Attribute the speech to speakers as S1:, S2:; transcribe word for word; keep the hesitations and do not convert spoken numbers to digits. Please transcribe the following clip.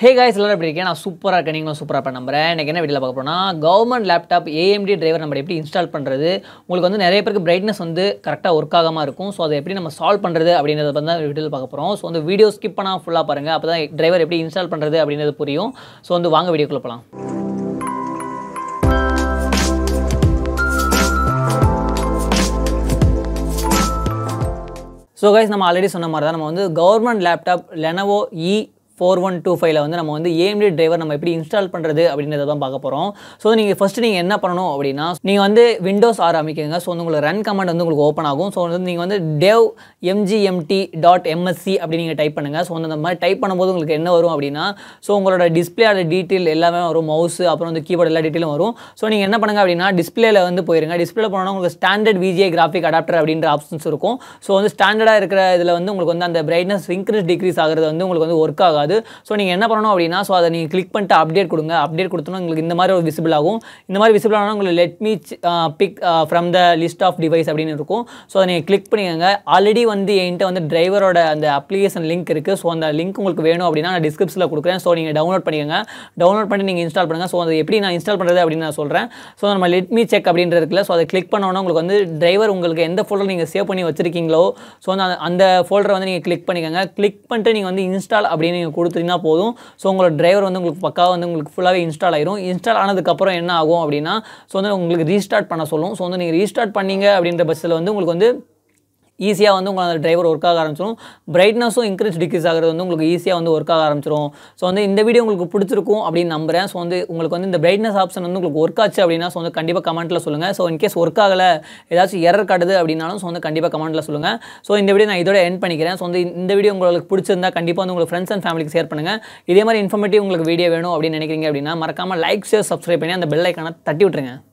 S1: Hey guys, எல்லாரும் எப்படி இருக்கீங்க? நான் சூப்பரா இருக்கேன். நீங்களும் சூப்பரா இருப்பேன் நம்புறேன். இன்னைக்கு என்ன வீடியோல பார்க்க போறோம்னா government laptop A M D driver நம்ம எப்படி இன்ஸ்டால் பண்றது? உங்களுக்கு வந்து நிறைய பேருக்கு பிரைட்னஸ் வந்து கரெக்ட்டா வொர்க் ஆகாம இருக்கும். சோ அதை எப்படி நம்ம சால்வ் பண்றது அப்படிங்கறத பத்தி தான் வீடியோல பார்க்க போறோம். சோ அந்த வீடியோ ஸ்கிப் பண்ணாம ஃபுல்லா பாருங்க. அப்பதான் டிரைவர் எப்படி இன்ஸ்டால் பண்றது அப்படிங்கிறது புரியும். சோ வந்து வாங்க வீடியோக்குள்ள போலாம். So guys, நம்ம ஆல்ரெடி சொன்ன மாதிரி தான் நம்ம வந்து government laptop Lenovo E four one two five ல வந்து நம்ம வந்து A M D டிரைவர் நம்ம எப்படி இன்ஸ்டால் பண்றது அப்படிங்கறத தான் பார்க்க போறோம். சோ நீங்க ஃபர்ஸ்ட் நீங்க என்ன பண்ணனும் அப்படினா நீங்க வந்து Windows ஆரம்பிக்கங்க. சோ உங்களுக்கு run command வந்து உங்களுக்கு ஓபன் ஆகும். சோ வந்து நீங்க வந்து dev mgmt.msc அப்படி நீங்க டைப் பண்ணுங்க. சோ அந்த மாதிரி டைப் பண்ணும்போது உங்களுக்கு என்ன வரும் அப்படினா சோ உங்களோட டிஸ்ப்ளேயோட டீடைல் எல்லாமே வரும். மவுஸ் அப்புறம் வந்து கீபோர்ட் எல்லா டீடைலும் வரும். சோ நீங்க என்ன பண்ணுங்க அப்படினா டிஸ்ப்ளேல வந்து போயிருங்க. டிஸ்ப்ளேல போனா உங்களுக்கு standard V G A graphic adapter அப்படிங்கற ஆப்ஷன்ஸ் இருக்கும். சோ வந்து ஸ்டாண்டர்டா இருக்கிற இதுல வந்து உங்களுக்கு வந்து அந்த பிரைட்னஸ் இன்கிரீஸ் டிக்ரீஸ் ஆகுறது வந்து உங்களுக்கு வந்து வொர்க் ஆகாது. சோ நீங்க என்ன பண்ணனும் அப்படினா சோ அத நீங்க கிளிக் பண்ணிட்டு அப்டேட் கொடுங்க. அப்டேட் கொடுத்தோம்னா உங்களுக்கு இந்த மாதிரி ஒரு விசிபிள் ஆகும். இந்த மாதிரி விசிபிள் ஆனா உங்களுக்கு let me uh, pick uh, from the list of device அப்படினு இருக்கும். சோ அத நீங்க கிளிக் பண்ணிக்கங்க. ஆல்ரெடி வந்து என்கிட்ட வந்து டிரைவரோட அந்த அப்ளிகேஷன் லிங்க் இருக்கு. சோ அந்த லிங்க் உங்களுக்கு வேணும் அப்படினா நான் டிஸ்கிரிப்ஷன்ல கொடுக்கிறேன். சோ நீங்க டவுன்லோட் பண்ணிக்கங்க. டவுன்லோட் பண்ணி நீங்க இன்ஸ்டால் பண்ணுங்க. சோ அதை எப்படி நான் இன்ஸ்டால் பண்றது அப்படினு நான் சொல்றேன். சோ நம்ம let me check அப்படின்றது இருக்குல. சோ அதை கிளிக் பண்ணோம்னா உங்களுக்கு வந்து டிரைவர் உங்களுக்கு எந்த ஃபோல்டர் நீங்க சேவ் பண்ணி வச்சிருக்கீங்களோ சோ அந்த ஃபோல்டரை வந்து நீங்க கிளிக் பண்ணிக்கங்க. கிளிக் பண்ணிட்டு நீங்க வந்து இன்ஸ்டால் அப்படினு நீங்க கொடுத்தீங்கன்னா போதும். சோ உங்களோட டிரைவர் வந்து உங்களுக்கு பக்காவா வந்து உங்களுக்கு ஃபுல்லாவே இன்ஸ்டால் ஆயிரும். இன்ஸ்டால் ஆனதுக்கு அப்புறம் என்ன ஆகும் அப்படினா சோ வந்து உங்களுக்கு ரீஸ்டார்ட் பண்ண சொல்லும். சோ வந்து நீங்க ரீஸ்டார்ட் பண்ணீங்க அப்படின்ற பட்சத்துல வந்து உங்களுக்கு வந்து ஈஸியா வந்து உங்க அந்த டிரைவர் வொர்க் ஆக ஆரம்பிச்சிரும். பிரைட்னஸும் இன்கிரீஸ் டிக்ரீஸ் ஆகிறது வந்து உங்களுக்கு ஈஸியா வந்து வொர்க் ஆக ஆரம்பிச்சிரும். சோ வந்து இந்த வீடியோ உங்களுக்கு பிடிச்சிருக்கும் அப்படி நம்புறேன். சோ வந்து உங்களுக்கு வந்து இந்த பிரைட்னஸ் ஆப்ஷன் வந்து உங்களுக்கு வொர்க் ஆச்சு அப்படினா சோ வந்து கண்டிப்பா கமெண்ட்ல சொல்லுங்க. சோ இன் கேஸ் வொர்க் ஆகல ஏதாச்சும் எரர் காட்டுது அப்படினாலும் சோ வந்து கண்டிப்பா கமெண்ட்ல சொல்லுங்க. சோ இந்த வீடியோ நான் இதோட எண்ட் பண்ணிக்கிறேன். சோ வந்து இந்த வீடியோ உங்களுக்கு பிடிச்சிருந்தா கண்டிப்பா வந்து உங்க ஃப்ரெண்ட்ஸ் அண்ட் ஃபேமிலிக்கு ஷேர் பண்ணுங்க. இதே மாதிரி இன்ஃபர்மேட்டிவ் உங்களுக்கு வீடியோ வேணும் அப்படி நினைக்கிறீங்க அப்படினா மறக்காம லைக் ஷேர் சப்ஸ்கிரைப் பண்ணி அந்த பெல் ஐகானை தட்டி விட்டுருங்க.